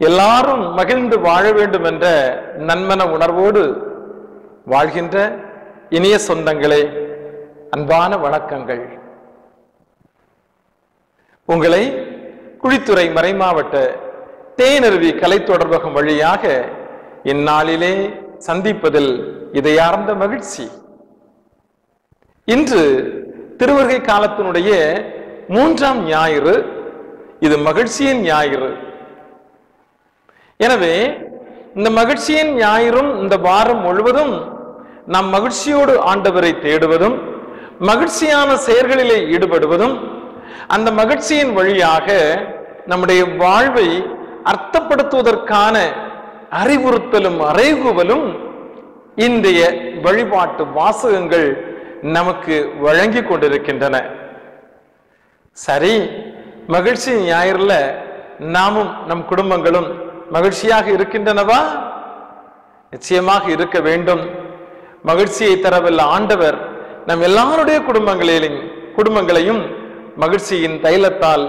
எல்லாரும் மகிழ்ந்து வாழ வேண்டும் என்ற நன்மன உணர்வோடு வாழ்கின்ற இனிய சொந்தங்களே, அன்பான வணக்கங்கள். உங்களை குழித்துறை மறைமாவட்ட தேனருவி கலை தொடர்பகம் வழியாக இந்நாளிலே சந்திப்பதில் இதயார்ந்த மகிழ்ச்சி. இன்று திருவருகை காலத்தினுடைய 3ஆம் ஞாயிறு. இது மகிழ்ச்சியின் ஞாயிறு. எனவே இந்த மகிழ்ச்சியின் ஞாயிறும் இந்த வாரம் முழுவதும் நாம் மகிழ்ச்சியோடு ஆண்டவரை தேடுவதும் மகிழ்ச்சியான செயல்களிலே ஈடுபடுவதும் அந்த மகிழ்ச்சியின் வழியாக நம்முடைய வாழ்வை அர்த்தப்படுத்துவதற்கான அறிவுறுத்தலும் அறைகூவலும் இன்றைய வழிபாட்டு வாசகங்கள் நமக்கு வழங்கி கொண்டிருக்கின்றன. சரி, மகிழ்ச்சி ஞாயிறுல நாமும் நம் குடும்பங்களும் மகிழ்ச்சியாக இருக்கின்றனவா? நிச்சயமாக இருக்க வேண்டும். மகிழ்ச்சியை தரவல்ல ஆண்டவர் நம் எல்லாருடைய குடும்பங்களையும் மகிழ்ச்சியின் தைலத்தால்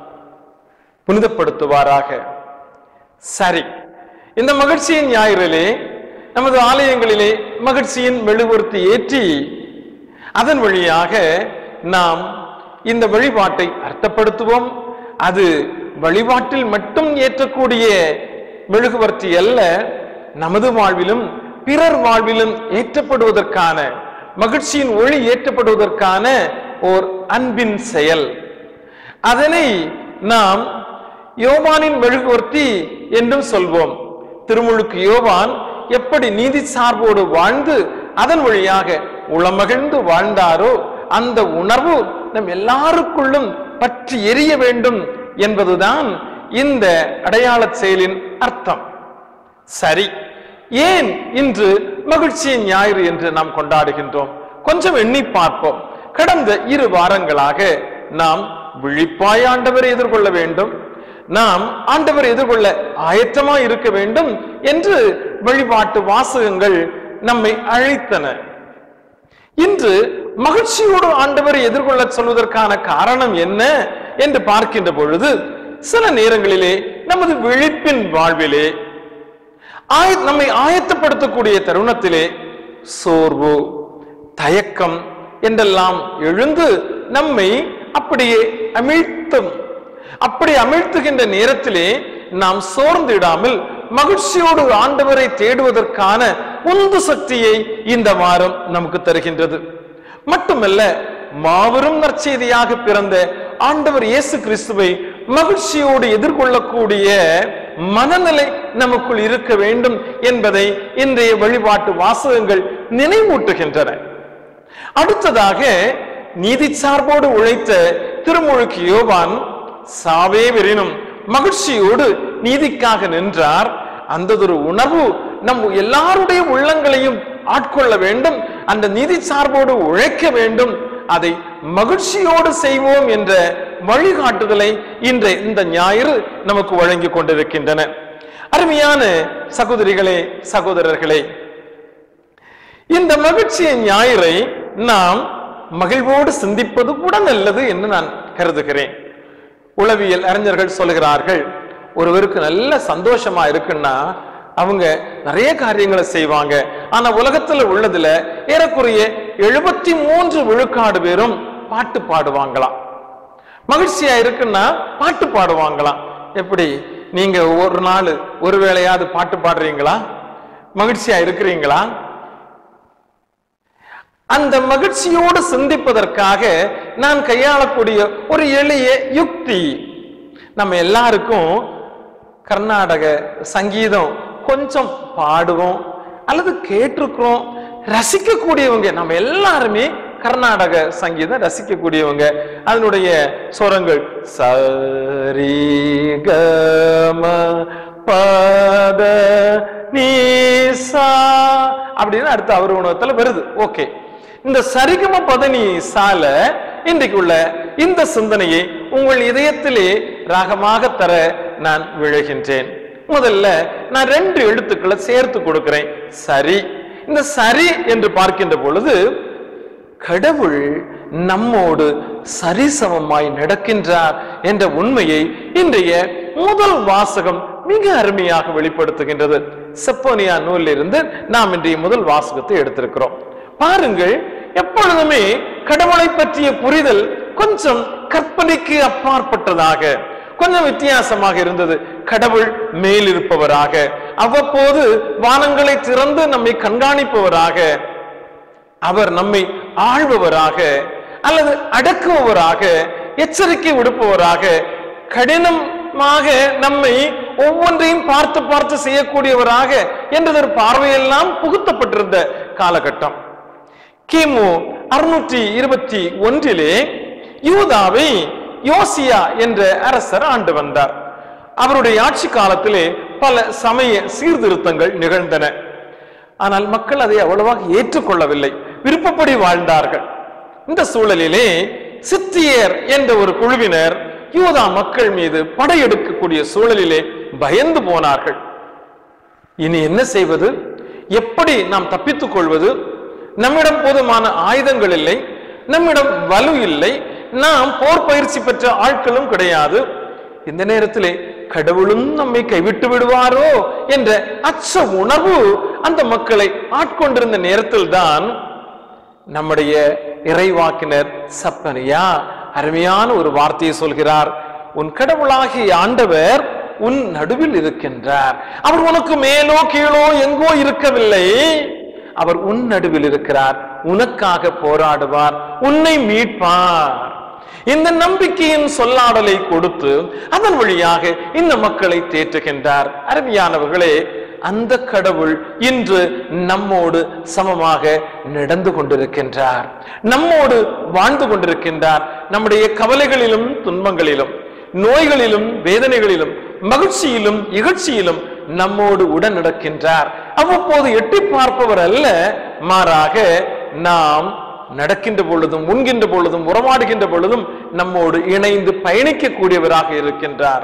புனிதப்படுத்துவாராக. சரி, இந்த மகிழ்ச்சியின் ஞாயிறிலே நமது ஆலயங்களிலே மகிழ்ச்சியின் மெழுகுவர்த்தி ஏற்றி அதன் வழியாக நாம் இந்த வழிபாட்டை அர்த்தப்படுத்துவோம். அது வழிபாட்டில் மட்டும் ஏற்றக்கூடிய மெழுகுவர்த்தி அல்ல, நமது வாழ்விலும் பிறர் வாழ்விலும் ஏற்றப்படுவதற்கான, மகிழ்ச்சியின் ஒளி ஏற்றப்படுவதற்கான ஓர் அன்பின் செயல். அதனை நாம் யோவானின் மெழுகுவர்த்தி என்றும் சொல்வோம். திருமுழுக்கு யோவான் எப்படி நீதி சார்போடு வாழ்ந்து அதன் வழியாக உளமகிழ்ந்து வாழ்ந்தாரோ அந்த உணர்வு நம் எல்லாருக்குள்ளும் பற்றி எரிய வேண்டும் என்பதுதான் இந்த அடையாள செயலின் அர்த்தம். சரி, ஏன் இன்று மகிழ்ச்சியின் ஞாயிறு என்று நாம் கொண்டாடுகின்றோம்? கொஞ்சம் எண்ணி பார்ப்போம். கடந்த 2 வாரங்களாக நாம் விழிப்பாய் ஆண்டவரை எதிர்கொள்ள வேண்டும், நாம் ஆண்டவரை எதிர்கொள்ள ஆயத்தமாய் இருக்க வேண்டும் என்று வழிபாட்டு வாசகங்கள் நம்மை அழைத்தன. இன்று மகிழ்ச்சியோடு ஆண்டவரை எதிர்கொள்ள சொல்வதற்கான காரணம் என்ன என்று பார்க்கின்ற பொழுது, சில நேரங்களிலே நமது விழிப்பின் வாழ்விலே நம்மை ஆயத்தப்படுத்தக்கூடிய தருணத்திலே சோர்வு, தயக்கம் என்றெல்லாம் எழுந்து நம்மை அப்படியே அமிழ்த்துகின்ற நேரத்திலே நாம் சோர்ந்திடாமல் மகிழ்ச்சியோடு ஆண்டவரை தேடுவதற்கான உந்து சக்தியை இந்த வாரம் நமக்கு தருகின்றது. மட்டுமல்ல, மாபெரும் நற்செய்தியாக பிறந்த ஆண்டவர் இயேசு கிறிஸ்துவை மகிழ்ச்சியோடு எதிர்கொள்ளக்கூடிய மனநிலை நமக்குள் இருக்க வேண்டும் என்பதை இன்றைய வழிபாட்டு வாசகங்கள் நினைவூட்டுகின்றன. அடுத்ததாக, நீதி சார்போடு உழைத்த திருமுழுக்கு யோவான் சாவே வெறினும் மகிழ்ச்சியோடு நீதிக்காக நின்றார். அந்த ஒரு உணர்வு நம் எல்லாருடைய உள்ளங்களையும் ஆட்கொள்ள வேண்டும். அந்த நீதி சார்போடு உழைக்க வேண்டும், அதை மகிழ்ச்சியோடு செய்வோம் என்ற வழிகாட்டுதலை இந்த ஞாயிறு நமக்கு வழங்கி கொண்டிருக்கின்றன. அருமையான சகோதரிகளே, சகோதரர்களே, இந்த மகிழ்ச்சியின் ஞாயிறை நாம் மகிழ்வோடு சிந்திப்பது கூட நல்லது என்று நான் கருதுகிறேன். உளவியல் அறிஞர்கள் சொல்கிறார்கள், ஒருவருக்கு நல்ல சந்தோஷமா இருக்குன்னா அவங்க நிறைய காரியங்களை செய்வாங்க. ஆனா உலகத்துல உள்ளதுல ஏறக்குறைய 73 விழுக்காடு பேரும் பாட்டு பாடுவாங்களாம். மகிழ்ச்சியா இருக்குன்னா பாட்டு பாடுவாங்களாம். எப்படி நீங்க ஒரு நாள் ஒரு வேளையாவது பாட்டு பாடுறீங்களா? மகிழ்ச்சியா இருக்கிறீங்களா? அந்த மகிழ்ச்சியோடு சிந்திப்பதற்காக நான் கையாளக்கூடிய ஒரு எளிய யுக்தி, நம்ம எல்லாருக்கும் கர்நாடக சங்கீதம் கொஞ்சம் பாடுவோம் அல்லது கேட்டிருக்கிறோம். ரசிக்கக்கூடியவங்க நம்ம எல்லாருமே கர்நாடக சங்கீதம் ரசிக்கக்கூடியவங்க. அதனுடைய சொரங்கள் சரி க ம பத நீ சா அப்படின்னு அடுத்த அவர் உணவத்துல வருது. ஓகே, இந்த சரிகம பதனி சால இன்றைக்கு உள்ள இந்த சிந்தனையை உங்கள் இதயத்திலே ராகமாக தர நான் விழுகின்றேன். முதல்ல நான் 2 எழுத்துக்களை சேர்த்து கொடுக்கிறேன். சரி. இந்த சரி என்று பார்க்கின்ற பொழுது கடவுள் நம்மோடு சரிசமமாய் நடக்கின்றார் என்ற உண்மையை இன்றைய முதல் வாசகம் மிக அருமையாக வெளிப்படுத்துகின்றது. செப்பனியா நூலில் இருந்து நாம் இன்றைய முதல் வாசகத்தை எடுத்திருக்கிறோம். பாருங்கள், எப்பொழுதுமே கடவுளை பற்றிய புரிதல் கொஞ்சம் கற்பனைக்கு அப்பாற்பட்டதாக, கொஞ்சம் வித்தியாசமாக இருந்தது. கடவுள் மேல் இருப்பவராக, அவ்வப்போது வானங்களை திறந்து நம்மை கண்காணிப்பவராக, அவர் நம்மை ஆள்பவராக அல்லது அடக்குபவராக, எச்சரிக்கை விடுப்பவராக, கடினமாக நம்மை ஒவ்வொன்றையும் பார்த்து பார்த்து செய்யக்கூடியவராக என்றதொரு பார்வையெல்லாம் புகுத்தப்பட்டிருந்த காலகட்டம். கிமு 621 யூதாவை யோசியா என்ற அரசர் ஆண்டு வந்தார். அவருடைய ஆட்சி காலத்திலே பல சமய சீர்திருத்தங்கள் நிகழ்ந்தன. ஆனால் மக்கள் அதை அவ்வளவாக ஏற்றுக்கொள்ளவில்லை, விருப்பப்படி வாழ்ந்தார்கள். இந்த சூழலிலே சித்தியர் என்ற ஒரு குழுவினர் யூதா மக்கள் மீது படையெடுக்கக்கூடிய சூழலிலே பயந்து போனார்கள். இனி என்ன செய்வது? எப்படி நாம் தப்பித்துக் கொள்வது? நம்மிடம் போதுமான ஆயுதங்கள் இல்லை, நம்மிடம் வலு இல்லை, நாம் போர் பயிற்சி பெற்ற ஆட்களும் கிடையாது. இந்த நேரத்திலே கடவுளும் நம்மை கைவிட்டு விடுவாரோ என்ற அச்ச உணர்வு அந்த மக்களை ஆட்கொண்டிருந்த நேரத்தில் தான் நம்முடைய இறைவாக்கினர் செப்பனியா அருமையான ஒரு வார்த்தையை சொல்கிறார். உன் கடவுளாகிய ஆண்டவர் உன் நடுவில் இருக்கின்றார். அவர் உனக்கு மேலோ கீழோ எங்கோ இருக்கவில்லை, அவர் உன் நடுவில் இருக்கிறார், உனக்காக போராடுவார், உன்னை மீட்பார். இந்த நம்பிக்கையின் சொல்லாடலை கொடுத்து அதன் வழியாக இந்த மக்களை தேற்றுகின்றார். அருமையானவர்களே, அந்த கடவுள் இன்று நம்மோடு சமமாக நடந்து கொண்டிருக்கின்றார், நம்மோடு வாழ்ந்து கொண்டிருக்கின்றார். நம்முடைய கவலைகளிலும் துன்பங்களிலும், நோய்களிலும் வேதனைகளிலும், மகிழ்ச்சியிலும் இகழ்ச்சியிலும் நம்மோடு உடன் நடக்கின்றார். அவ்வப்போது எட்டி பார்ப்பவர் அல்ல, மாறாக நாம் நடக்கின்ற பொழுதும், உண்கின்ற பொழுதும், உறவாடுகின்ற பொழுதும் நம்மோடு இணைந்து பயணிக்கக்கூடியவராக இருக்கின்றார்.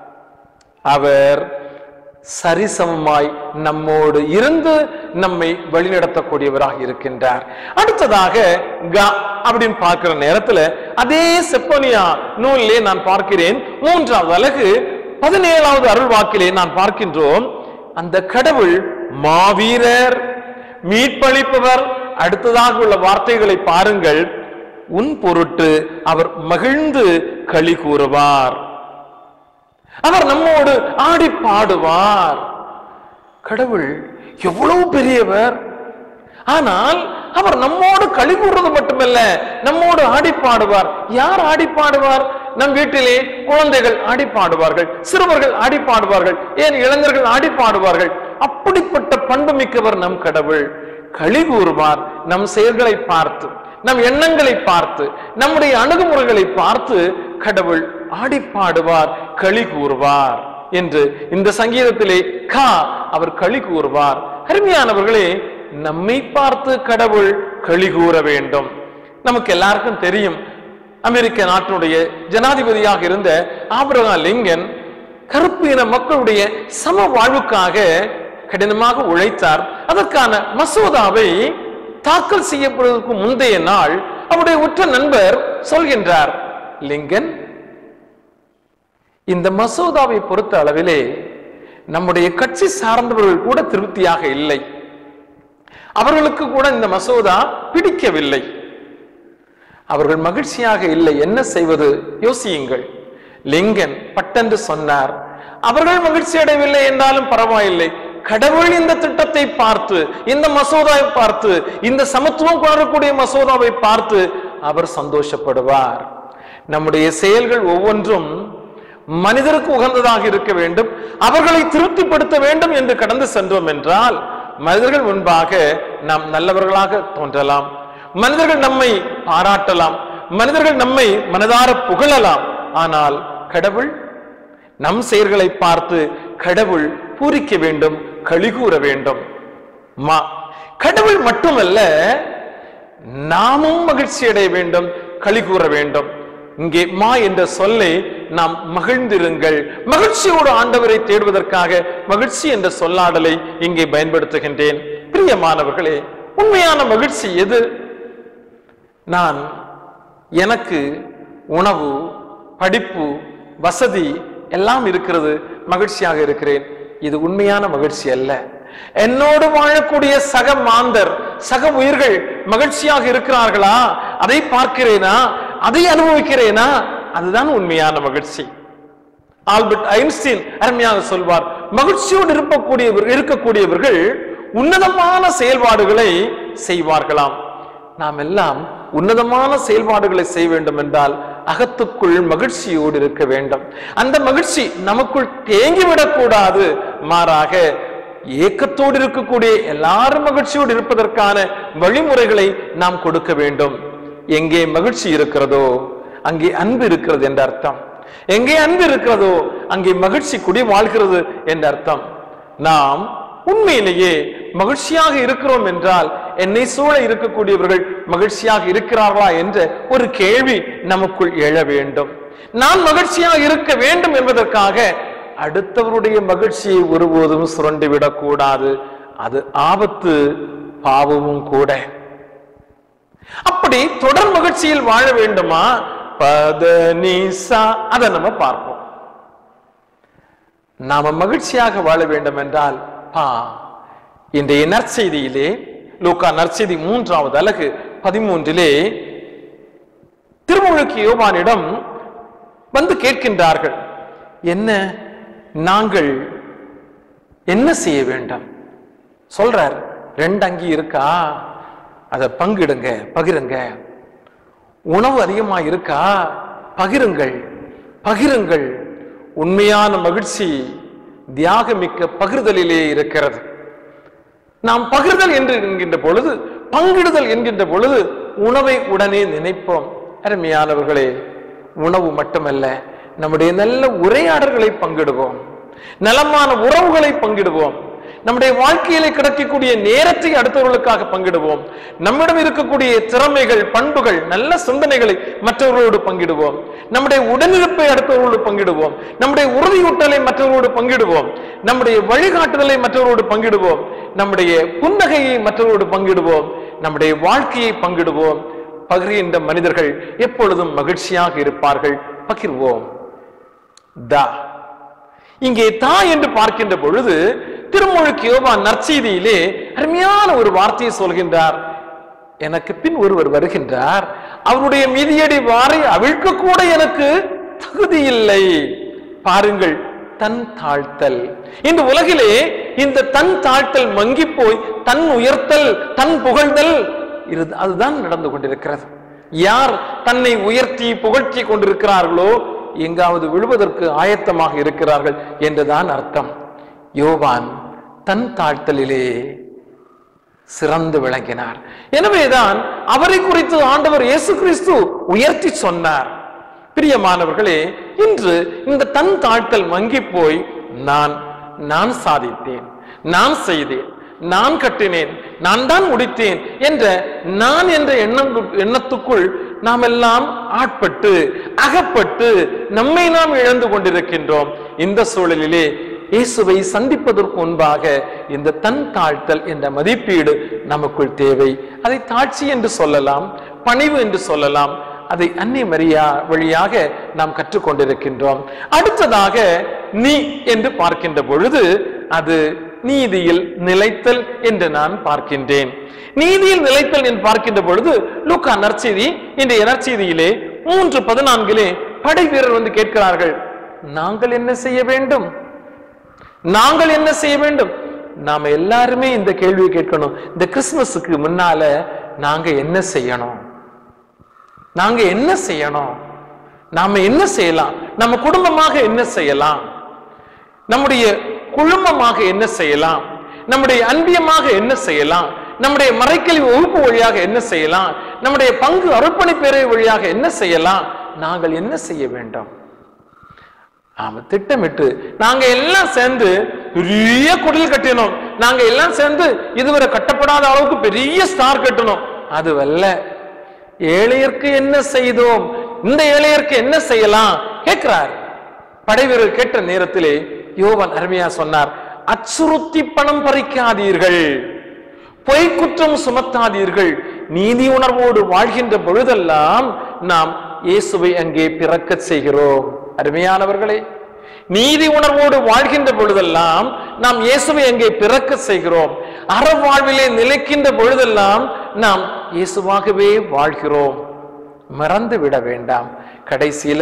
அவர் சரிசமமாய் நம்மோடு இருந்து நம்மை வழிநடத்தக்கூடியவராக இருக்கின்றார். அடுத்ததாக அப்படின்னு பார்க்கிற நேரத்துல அதே செப்பனியா நூலிலே நான் பார்க்கிறேன், 3வது அலகு 17வது அருள் வாக்கிலே நான் பார்க்கின்றோம், அந்த கடவுள் மாவீரர், மீட்பளிப்பவர். அடுத்ததாக உள்ள வார்த்தைகளை பாருங்கள், உன் பொருட்டு அவர் மகிழ்ந்து களி கூறுவார், அவர் நம்மோடு ஆடி பாடுவார். கடவுள் எவ்வளவு பெரியவர்! ஆனால் அவர் நம்மோடு களி கூறுவது மட்டுமல்ல, நம்மோடு ஆடி பாடுவார். யார் ஆடி பாடுவார்? நம் வீட்டிலே குழந்தைகள் ஆடி பாடுவார்கள், சிறுவர்கள் ஆடி பாடுவார்கள், ஏன் இளைஞர்கள் ஆடி பாடுவார்கள். அப்படிப்பட்ட பண்பு மிக்கவர் நம் கடவுள். களி கூறுவார். நம் செயல்களை பார்த்து, நம் எண்ணங்களை பார்த்து, நம்முடைய அணுகுமுறைகளை பார்த்து கடவுள் ஆடி பாடுவார், களி கூறுவார் என்று இந்த சங்கீதத்திலே அவர் களி கூறுவார். அருமையானவர்களே, நம்மை பார்த்து கடவுள் களி கூற வேண்டும். நமக்கு எல்லாருக்கும் தெரியும், அமெரிக்க நாட்டினுடைய ஜனாதிபதியாக இருந்த ஆபிரகாம் லிங்கன் கருப்பு இன மக்களுடைய சம வாழ்வுக்காக கடினமாக உழைத்தார். அதற்கான மசோதாவை தாக்கல் செய்யப்படுவதற்கு முந்தைய நாள் அவருடைய உற்ற நண்பர் சொல்கின்றார், லிங்கன், இந்த மசோதாவை பொறுத்த அளவிலே நம்முடைய கட்சி சார்ந்தவர்கள் கூட திருப்தியாக இல்லை, அவர்களுக்கு கூட இந்த மசோதா பிடிக்கவில்லை, அவர்கள் மகிழ்ச்சியாக இல்லை, என்ன செய்வது யோசியுங்கள். லிங்கன் பட்டென்று சொன்னார், அவர்கள் மகிழ்ச்சி அடையவில்லை என்றாலும் பரவாயில்லை, கடவுள் இந்த திட்டத்தை பார்த்து, இந்த மசோதாவை பார்த்து, இந்த சமத்துவம் கொணரக்கூடிய மசோதாவை பார்த்து அவர் சந்தோஷப்படுவார். நம்முடைய செயல்கள் ஒவ்வொன்றும் மனிதருக்கு உகந்ததாக இருக்க வேண்டும், அவர்களை திருப்திப்படுத்த வேண்டும் என்று கடந்து சென்றோம் என்றால் மனிதர்கள் முன்பாக நாம் நல்லவர்களாக தோன்றலாம், மனிதர்கள் நம்மை பாராட்டலாம், மனிதர்கள் நம்மை மனதார புகழலாம். ஆனால் கடவுள் நம் செயல்களை பார்த்து கடவுள் பூரிக்க வேண்டும், களி கூற வேண்டும். கடவுள் மட்டுமல்ல, நாமும் மகிழ்ச்சி அடைய வேண்டும், களி கூற வேண்டும். இங்கே என்ற சொல்லை நாம் மகிழ்ந்திருங்கள், மகிழ்ச்சியோடு ஆண்டவரை தேடுவதற்காக மகிழ்ச்சி என்ற சொல்லாடலை இங்கே பயன்படுத்துகின்றேன். பிரியமானவர்களே, உண்மையான மகிழ்ச்சி எது? எனக்கு உணவு, படிப்பு, வசதி எல்லாம் இருக்கிறது, மகிழ்ச்சியாக இருக்கிறேன். இது உண்மையான மகிழ்ச்சி அல்ல. என்னோடு வாழக்கூடிய சக மாந்தர், சக உயிர்கள் மகிழ்ச்சியாக இருக்கிறார்களா, அதை பார்க்கிறேனா, அதை அனுபவிக்கிறேனா, அதுதான் உண்மையான மகிழ்ச்சி. ஆல்பர்ட் ஐன்ஸ்டீன் அருமையாக சொல்வார், மகிழ்ச்சியோடு இருக்கக்கூடியவர்கள் உன்னதமான செயல்பாடுகளை செய்வார்களாம். நாம் எல்லாம் உன்னதமான செயல்பாடுகளை செய்ய வேண்டும் என்றால் அகத்துக்குள் மகிழ்ச்சியோடு இருக்க வேண்டும். அந்த மகிழ்ச்சி நமக்குள் தேங்கிவிடக் கூடாது. மாறாக ஏக்கத்தோடு இருக்கக்கூடிய எல்லாரும் மகிழ்ச்சியோடு இருப்பதற்கான வழிமுறைகளை நாம் கொடுக்க வேண்டும். எங்கே மகிழ்ச்சி இருக்கிறதோ அங்கே அன்பு இருக்கிறது என்ற அர்த்தம். எங்கே அன்பு இருக்கிறதோ அங்கே மகிழ்ச்சி குடி வாழ்கிறது என்ற அர்த்தம். நாம் உண்மையிலேயே மகிழ்ச்சியாக இருக்கிறோம் என்றால் என்னை சூழ இருக்கக்கூடியவர்கள் மகிழ்ச்சியாக இருக்கிறார்களா என்ற ஒரு கேள்வி நமக்குள் எழ வேண்டும். நான் மகிழ்ச்சியாக இருக்க வேண்டும் என்பதற்காக அடுத்தவருடைய மகிழ்ச்சியை ஒருபோதும் சுரண்டி விடக்கூடாது. அது ஆபத்து, பாவமும் கூட. அப்படி தொடர் மகிழ்ச்சியில் வாழ வேண்டுமா? பதனிசா அதை நம்ம பார்ப்போம். நாம மகிழ்ச்சியாக வாழ வேண்டும் என்றால் இன்றைய நற்செய்தியிலே, லூக்கா நற்செய்தி 3வது அலகு 13 திருமுழுக்கு யோவானிடம் வந்து கேட்கின்றார்கள், என்ன நாங்கள் என்ன செய்ய வேண்டும்? சொல்றார், 2 அங்கி இருக்கா, அதை பங்கிடுங்க, பகிருங்க. உணவு அதிகமா இருக்கா, பகிருங்கள், பகிருங்கள். உண்மையான மகிழ்ச்சி தியாகமிக்க பகிர்தலிலே இருக்கிறது. நாம் பகிர்தல் என்று என்கின்ற பொழுது, பங்கிடுதல் என்கின்ற பொழுது உணவை உடனே நினைப்போம். அருமையானவர்களே, உணவு மட்டுமல்ல, நம்முடைய நல்ல உரையாடல்களை பங்கிடுவோம், நலமான உறவுகளை பங்கிடுவோம், நம்முடைய வாழ்க்கையிலே கிடைக்கக்கூடிய நேரத்தை அடுத்தவர்களுக்காக பங்கிடுவோம், நம்மிடம் இருக்கக்கூடிய திறமைகள், பண்புகள், நல்ல சிந்தனைகளை மற்றவர்களோடு பங்கிடுவோம், நம்முடைய உடனிருப்பை அடுத்தவர்களோடு பங்கிடுவோம், நம்முடைய உறுதியூட்டலை மற்றவர்களோடு பங்கிடுவோம், நம்முடைய வழிகாட்டுதலை மற்றவர்களோடு பங்கிடுவோம், நம்முடைய புன்னகையை மற்றவர்களோடு பங்கிடுவோம், நம்முடைய வாழ்க்கையை பங்கிடுவோம். பகிர்கின்ற மனிதர்கள் எப்பொழுதும் மகிழ்ச்சியாக இருப்பார்கள். பகிர்வோம். இங்கே தா என்று பார்க்கின்ற பொழுது திருமுழுக்கு யோவான் நற்செய்தியிலே அருமையான ஒரு வார்த்தையை சொல்கின்றார். எனக்கு பின் ஒருவர் வருகின்றார், அவருடைய மிதியடி வாரை அவிழ்க்க கூட எனக்கு தகுதி இல்லை. பாருங்கள், தன் தாழ்த்தல். இந்த உலகிலே இந்த தன் தாழ்த்தல் மங்கி போய் தன் உயர்த்தல், தன் புகழ்தல், அதுதான் நடந்து கொண்டிருக்கிறது. யார் தன்னை உயர்த்தி புகழ்ச்சி கொண்டிருக்கிறார்களோ எங்காவது விழுவதற்கு ஆயத்தமாக இருக்கிறார்கள் என்றுதான் அர்த்தம். யோவான் தன் தாழ்த்தலிலே சிறந்து விளங்கினார். எனவேதான் அவரை குறித்து ஆண்டவர் இயேசு கிறிஸ்து உயர்த்தி சொன்னார். பிரியமானவர்களே, இன்று இந்த தன் தாழ்த்தல் மங்கி போய் நான் சாதித்தேன், நான் செய்தேன், நான் கட்டினேன், நான் தான் முடித்தேன் என்ற நான் என்ற எண்ணத்துக்குள் நாம் எல்லாம் ஆட்பட்டு அகப்பட்டு நம்மை நாம் இழந்து கொண்டிருக்கின்றோம். இந்த சூழலிலே இயேசுவை சந்திப்பதற்கு முன்பாக இந்த தன் தாழ்த்தல் என்ற மதிப்பீடு நமக்குள் தேவை. அதை தாட்சி என்று சொல்லலாம், பணிவு என்று சொல்லலாம். அதை அன்னை மரியா வழியாக நாம் கற்றுக்கொண்டிருக்கின்றோம். அடுத்ததாக நீ என்று பார்க்கின்ற பொழுது அது நீதியில் நிலைத்தல் என்று நான் பார்க்கின்றேன். நீதியில் நிலைத்தல் என்று பார்க்கின்ற பொழுது லூக்கா நற்செய்தி, இன்றைய நற்செய்தியிலே 3:14 படை வீரர் வந்து கேட்கிறார்கள், நாங்கள் என்ன செய்ய வேண்டும், நாங்கள் என்ன செய்ய வேண்டும்? நாம எல்லாருமே இந்த கேள்வியை கேட்கணும். இந்த கிறிஸ்துமஸுக்கு முன்னால நாங்க என்ன செய்யணும், நாங்க என்ன செய்யணும், நாம என்ன செய்யலாம், நம்ம குடும்பமாக என்ன செய்யலாம், நம்முடைய குழுமமாக என்ன செய்யலாம், நம்முடைய அன்பியமாக என்ன செய்யலாம், நம்முடைய மறைக்கல்வி வகுப்பு வழியாக என்ன செய்யலாம், நம்முடைய பங்கு அர்ப்பணி பேரவை வழியாக என்ன செய்யலாம், நாங்கள் என்ன செய்ய வேண்டும்? நாம திட்டமிட்டு நாங்க எல்லாம் சேர்ந்து பெரிய குடில் கட்டினோம், நாங்க எல்லாம் சேர்ந்து இதுவரை கட்டப்படாத அளவுக்கு பெரிய ஸ்டார் கட்டணும், அதுவல்ல. ஏழையருக்கு என்ன செய்தோம், இந்த ஏழையருக்கு என்ன செய்யலாம் கேட்கிறார். படைவீரர் கேட்ட நேரத்திலே யோவான் அருமையா சொன்னார், அச்சுறுத்தி பணம் பறிக்காதீர்கள், பொய்க்குற்றம் சுமத்தாதீர்கள், நீதி உணர்வோடு வாழ்கின்ற பொழுதெல்லாம் நாம் இயேசுவை அங்கே பிறக்க செய்கிறோம். அருமையானவர்களே, நீதி உணர்வோடு வாழ்கின்ற பொழுதெல்லாம் நாம் இயேசுவை எங்கே பிறக்க செய்கிறோம். அறவாழ்விலே நிலைக்கின்ற பொழுதெல்லாம் நாம் இயேசுவாகவே வாழ்கிறோம். மறந்து விட வேண்டாம். கடைசியில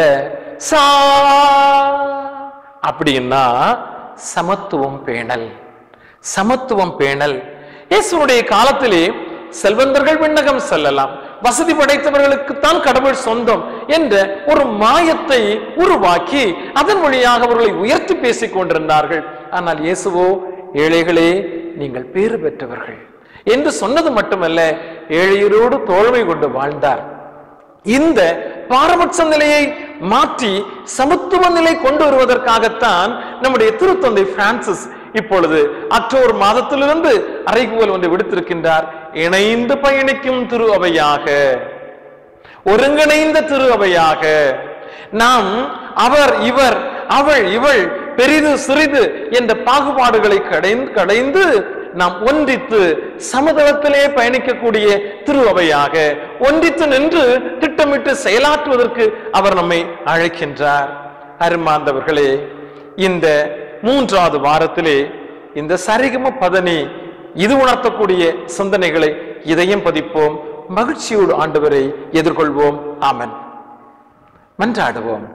அப்படின்னா சமத்துவம் பேணல். சமத்துவம் பேணல். இயேசுடைய காலத்திலே செல்வந்தர்கள் விண்ணகம் செல்லலாம், வசதி படைத்தவர்களுக்குத்தான் கடவுள் சொந்தம் என்ற ஒரு மாயத்தை உருவாக்கி அதன் வழியாக அவர்களை உயர்த்தி பேசிக் கொண்டிருந்தார்கள். ஆனால் இயேசுவோ, ஏழைகளே நீங்கள் பேறு பெற்றவர்கள் என்று சொன்னது மட்டுமல்ல, ஏழையரோடு தோழமை கொண்டு வாழ்ந்தார். இந்த பாரபட்ச நிலையை மாற்றி சமத்துவ நிலை கொண்டு வருவதற்காகத்தான் நம்முடைய திருத்தந்தை பிரான்சிஸ் இப்பொழுது அக்டோபர் மாதத்திலிருந்து அறைகூவல் ஒன்று விடுத்திருக்கின்றார். இணைந்து பயணிக்கும் திரு அவையாக, ஒருங்கிணைந்த திரு அவையாக நாம் அவர் இவர் அவள் இவள் பெரிது சிறிது என்ற பாகுபாடுகளை கடைந்து நாம் ஒன்றித்து சமதளத்திலே பயணிக்கக்கூடிய திரு அவையாக ஒன்றித்து நின்று திட்டமிட்டு செயலாற்றுவதற்கு அவர் நம்மை அழைக்கின்றார். அருமாந்தவர்களே, இந்த 3வது வாரத்திலே இந்த சரிகம பதனி இது உணர்த்தக்கூடிய சிந்தனைகளை இதயம் பதிப்போம். மகிழ்ச்சியோடு ஆண்டவரை எதிர்கொள்வோம். ஆமென். மன்றாடுவோம்.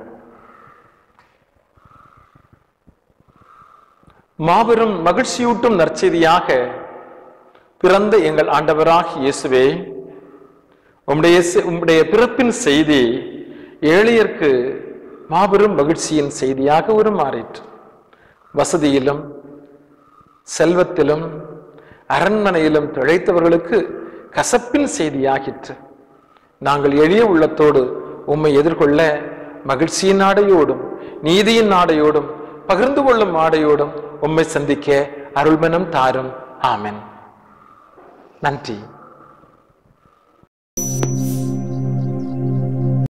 மாபெரும் மகிழ்ச்சியூட்டும் நற்செய்தியாக பிறந்த எங்கள் ஆண்டவராகிய இயேசுவே, உம்முடைய பிறப்பின் செய்தி ஏழையர்க்கு மாபெரும் மகிழ்ச்சியின் செய்தியாக உருமாறிற்று. வசதியிலும் செல்வத்திலும் அரண்மனையிலும் திளைத்தவர்களுக்கு கசப்பின் செய்தியாகிற்று. நாங்கள் எளிய உள்ளத்தோடு உம்மை எதிர்கொள்ள மகிழ்ச்சியின் ஆடையோடும் நீதியின் ஆடையோடும் பகிர்ந்து கொள்ளும் ஆடையோடும் உம்மை சந்திக்க அருள்மனம் தாரும். ஆமென். நன்றி.